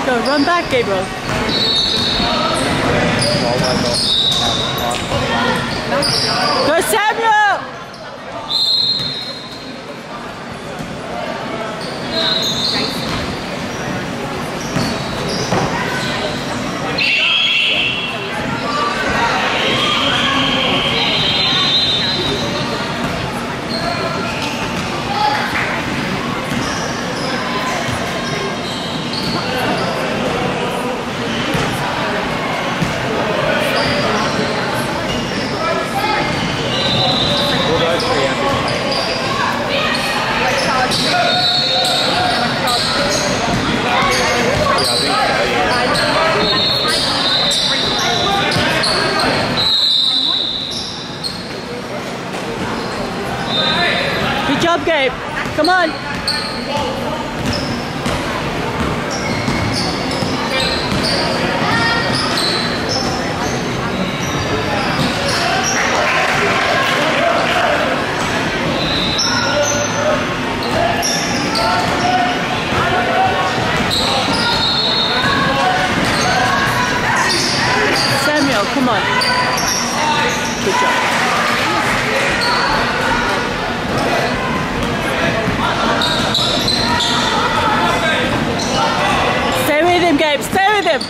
Go, run back, Gabriel. Go, Samuel! Good job, Gabe. Come on. Samuel, come on. Good job. Stay with him, Gabe. Stay with him.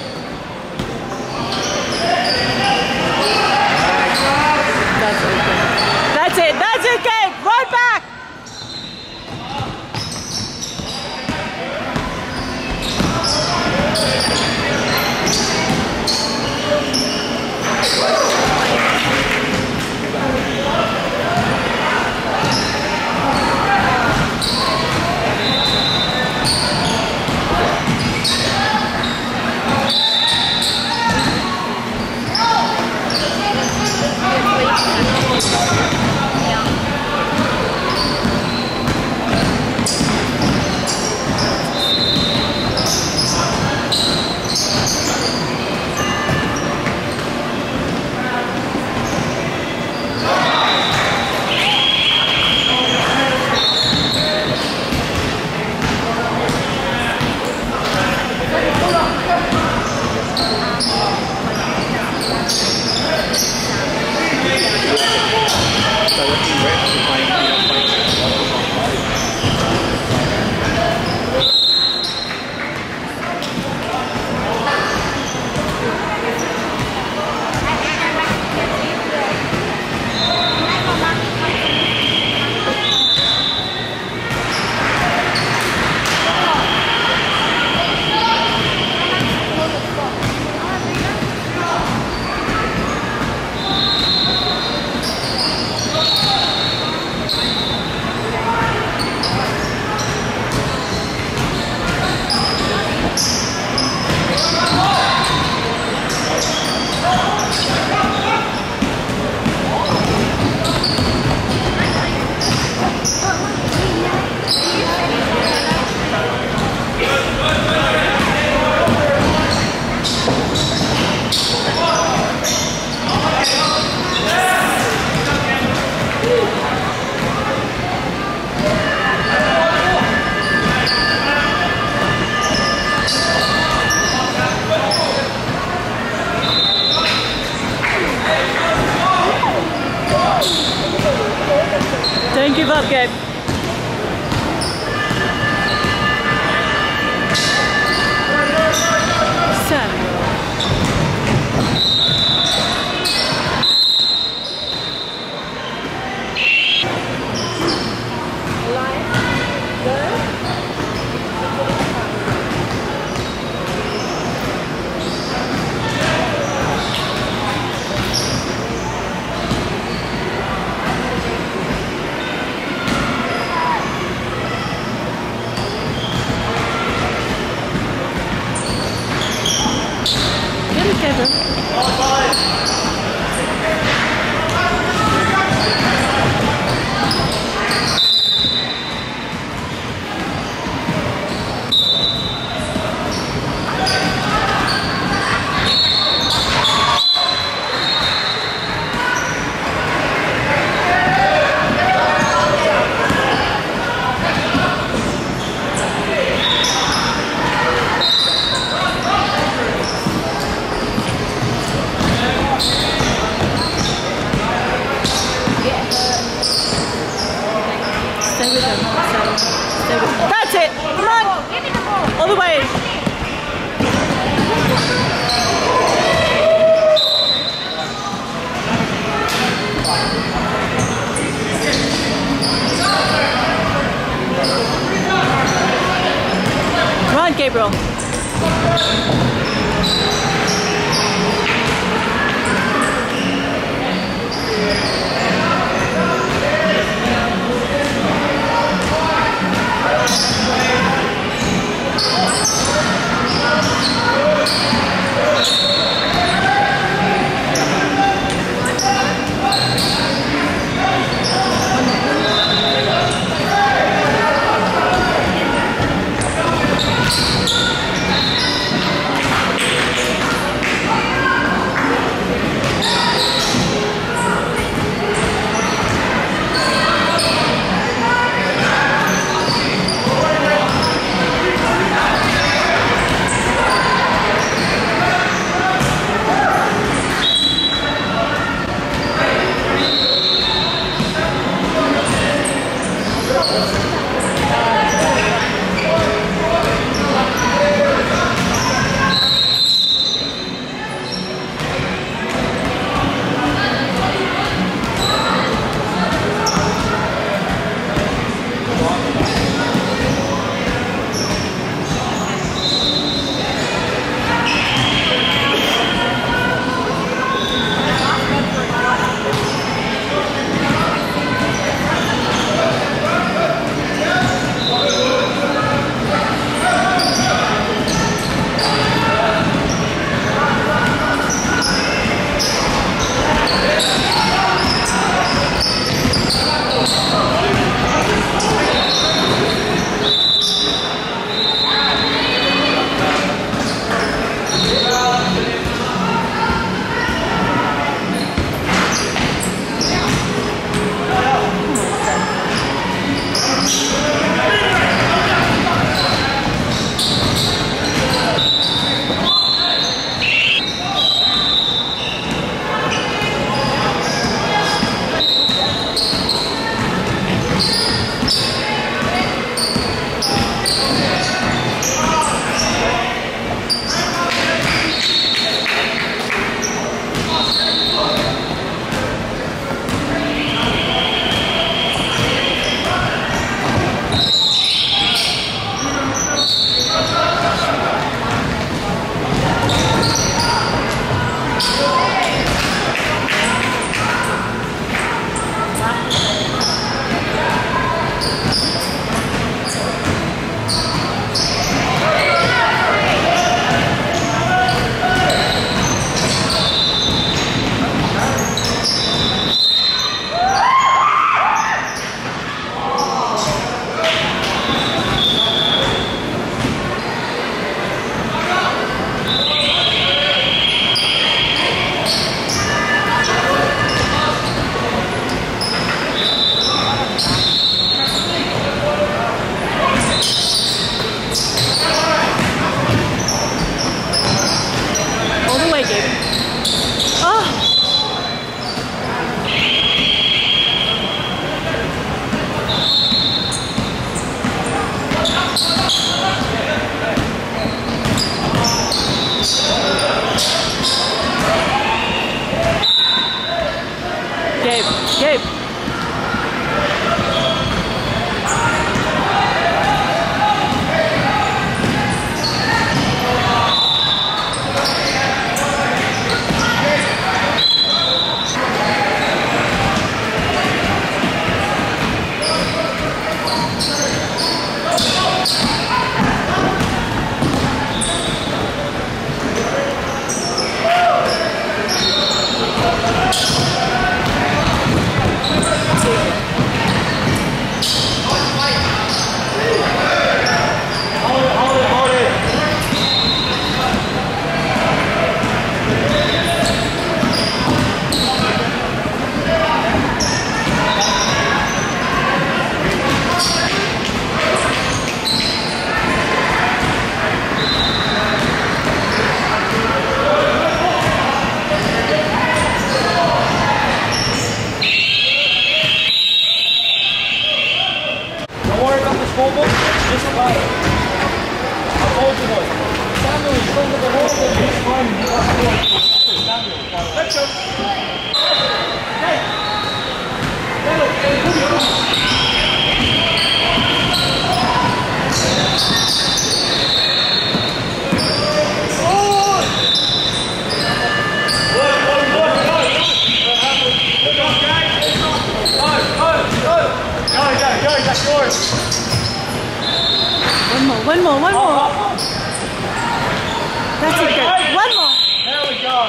That's it. That's it, Gabe. Right back. Don't give up, Gabe. Samuel. One more. That's it, good. One more. There we go.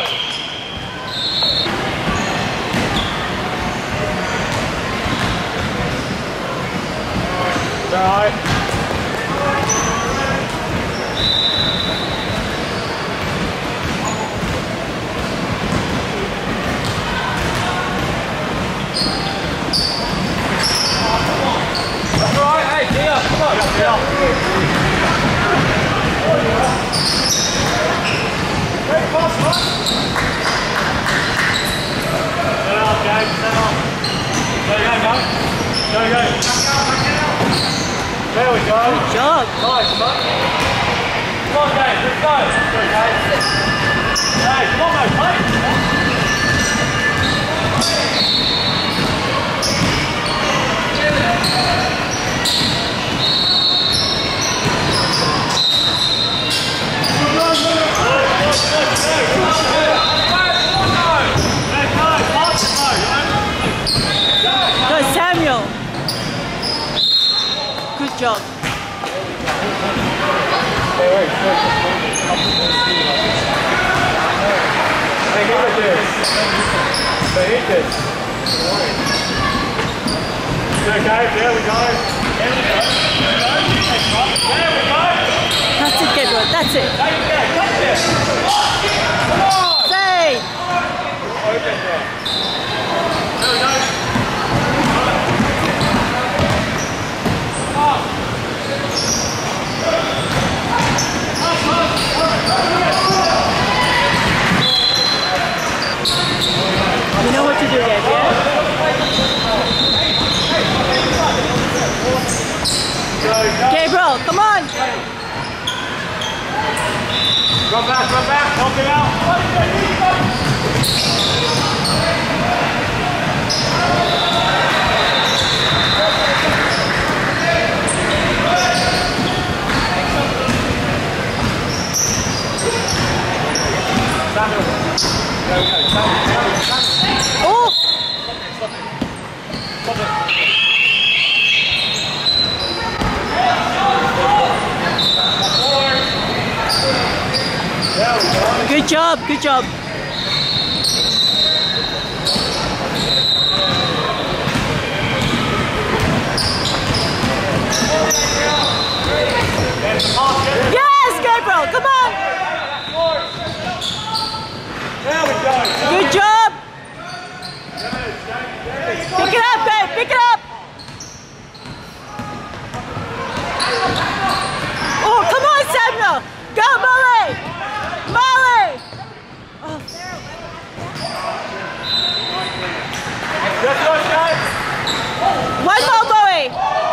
Alright. That's alright, hey, Tia, come on. Very fast, man. Set up, James, set up. There you go, mate. Go. There we go. Good job. Nice, mate. Come on, James, let's go. Go, James. Hey, come on, mate. Good, Samuel. Good job. Okay, there we go. That's it, Gabriel. That's it. Say. You know what to do, Gabe, yeah? Gabriel, come on! Run back, help him out. Samuel. There we go, Samuel. Oh! Stop it. Good job, good job. Yes, Gabriel, come on. There we go. Good job. Pick it up, babe, pick it up. Oh, come on, Samuel. Go, Molly. Molly. Oh. One more, Bowie.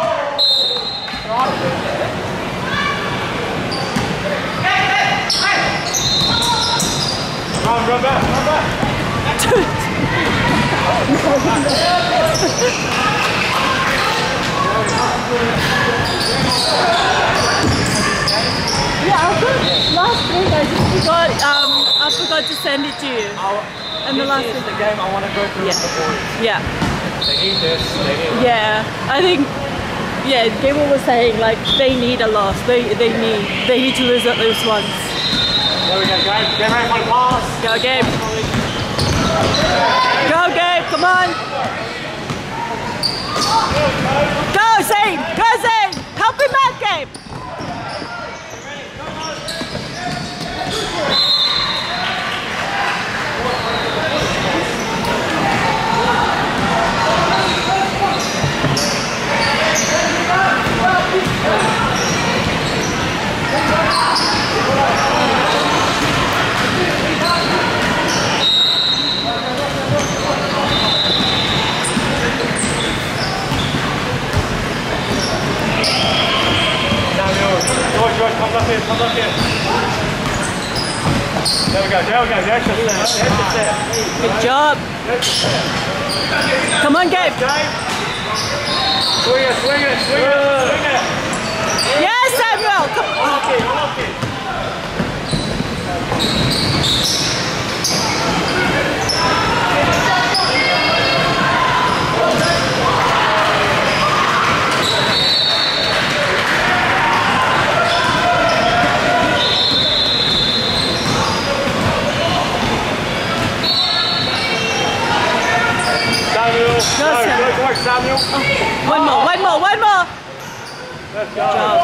Run back. Yeah, last week I just forgot. I forgot to send it to you. And the last This is the game I want to go through with the boys. Yeah. They need this. Yeah, I think. Yeah, Gable was saying like they need a loss. They need to lose at least once. There we go, Gabe. Get ready for the pass. Go, Gabe. Go, Gabe. Come on. Go, Zane. Go, Zane. Help him out, Gabe. There we go, there we go. There's the set. There's the set. Good job. There's the set. Come on, Gabe. Swing it, swing it, swing it, swing it. Yes, Samuel. Come on. Lock it, lock it. Samuel, Go, Samuel. Good work, Samuel. One more, one more, one more. Let's go. Good job.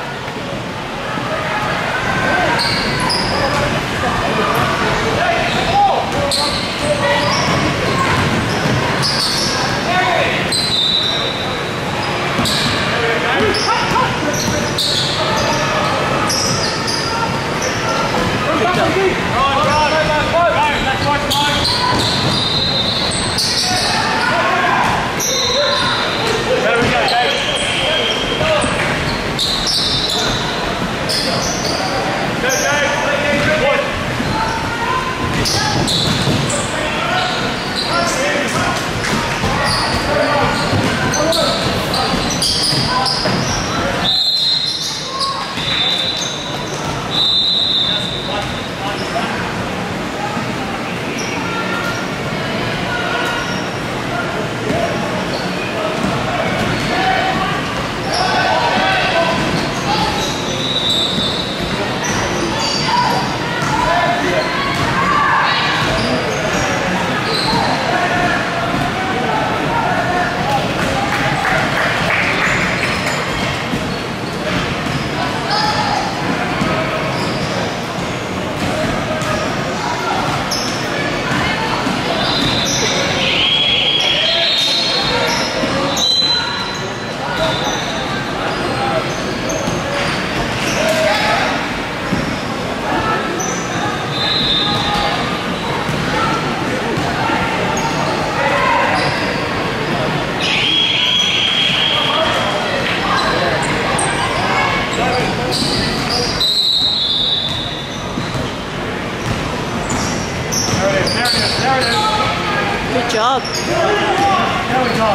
Good job. There we go.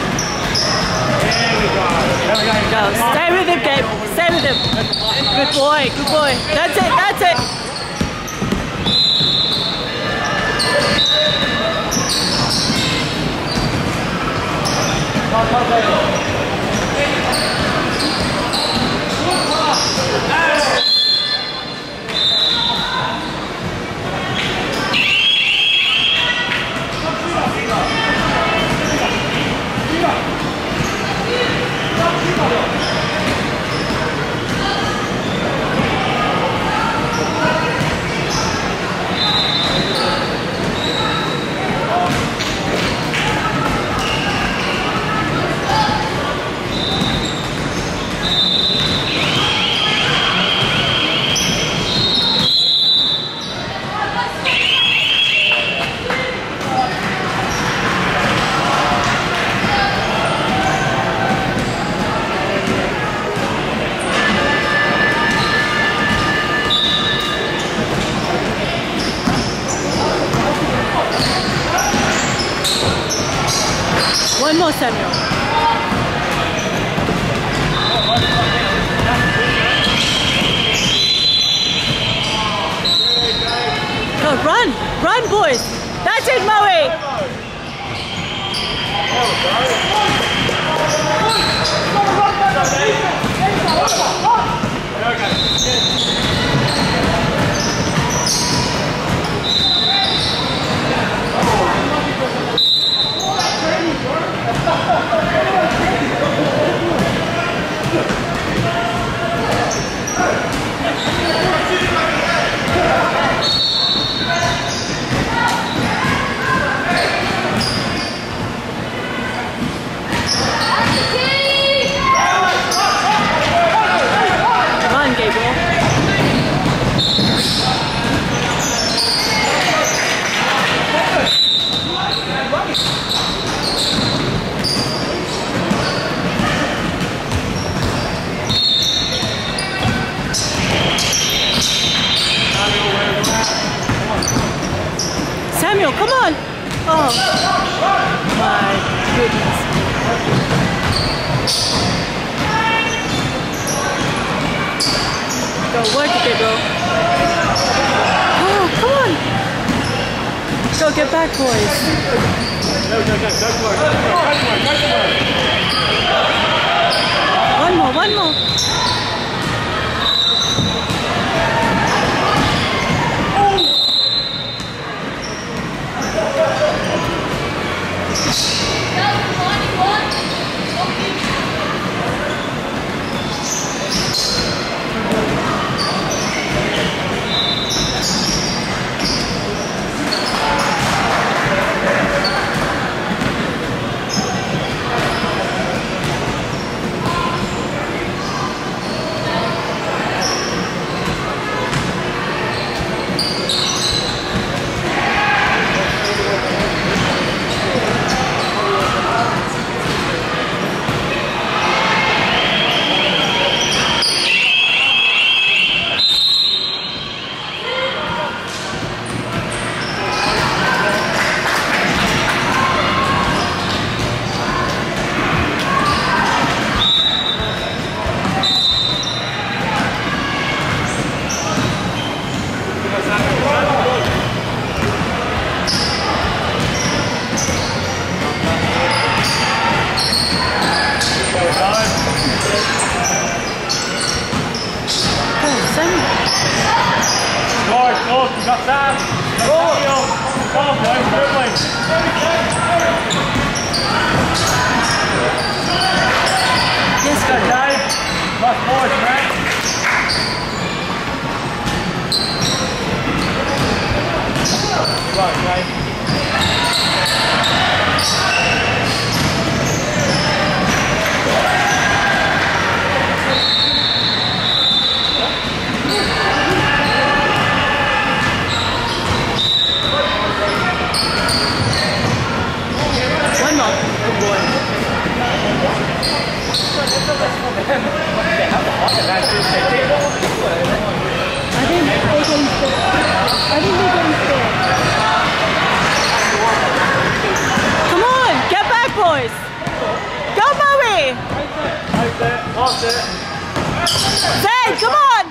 There we go. There we go. Go. Stay with him, Gabe. Stay with him. Good boy. Good boy. That's it. That's it. One more, Samuel. Go, run! Run, boys! That's it, Moe! Come on, Gabriel. Samuel, come on! Oh my goodness. Go, where did they go? Oh, come on! Go, get back, boys. Go for it. One more, one more. Got Sam. Samuel. Come on, boys. Quickly. Yes, Good, Dave. Last boys, mate. Right, Dave. one more. Good boy. Come on, get back, boys. Go, Bowie. Zane, come on.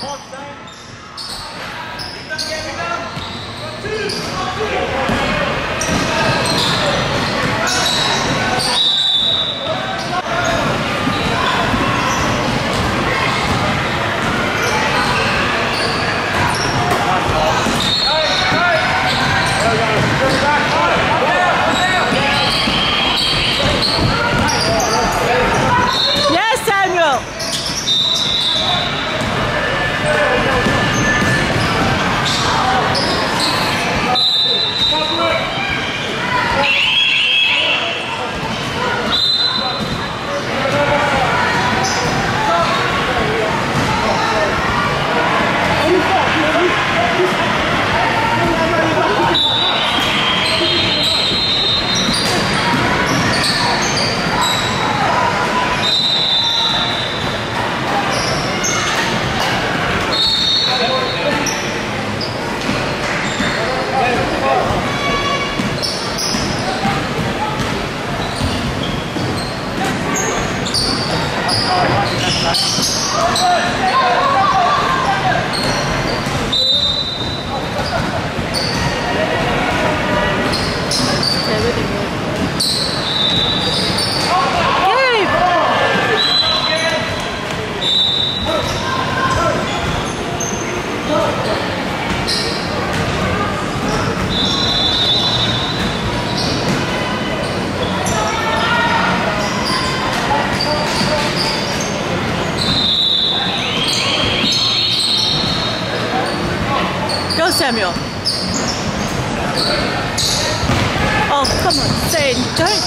Yes, Samuel. Go, Samuel. Oh, come on, Zane, don't.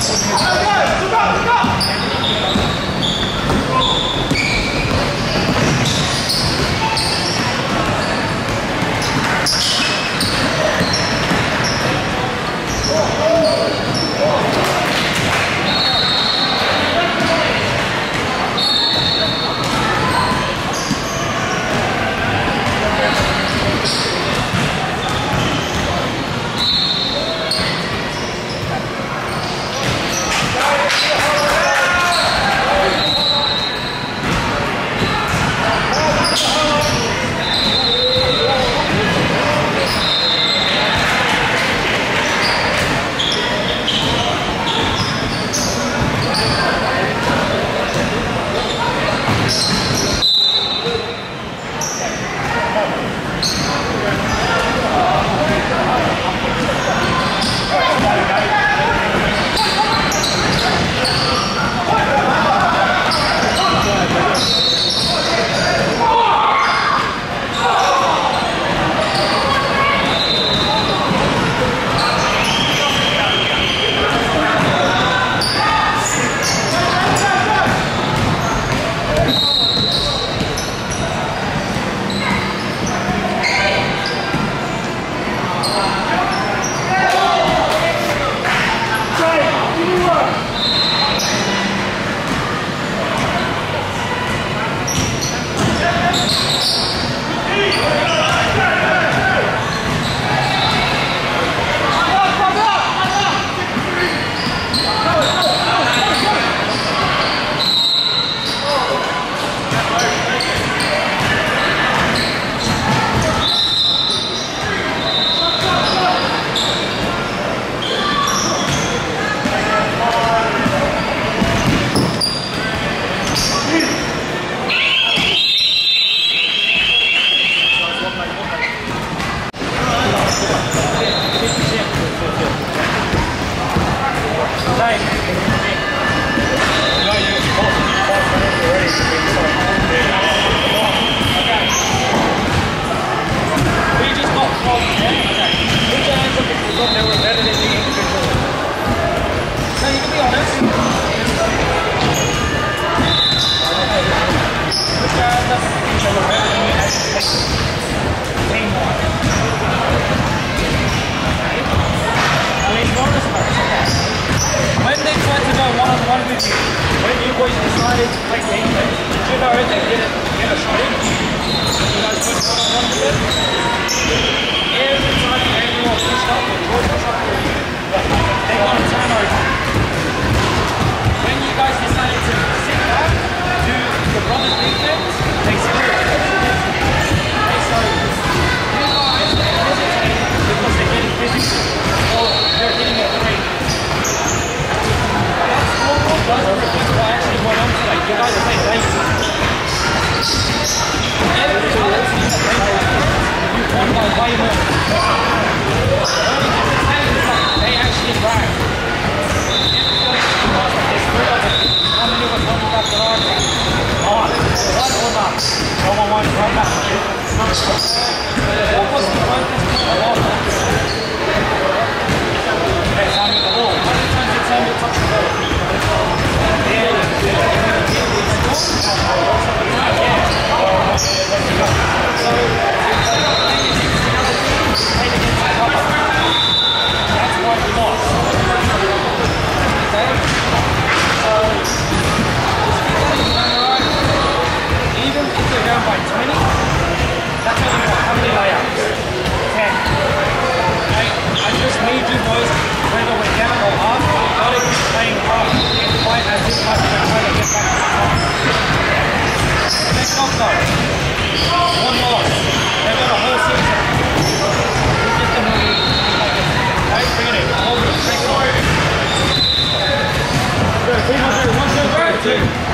Two.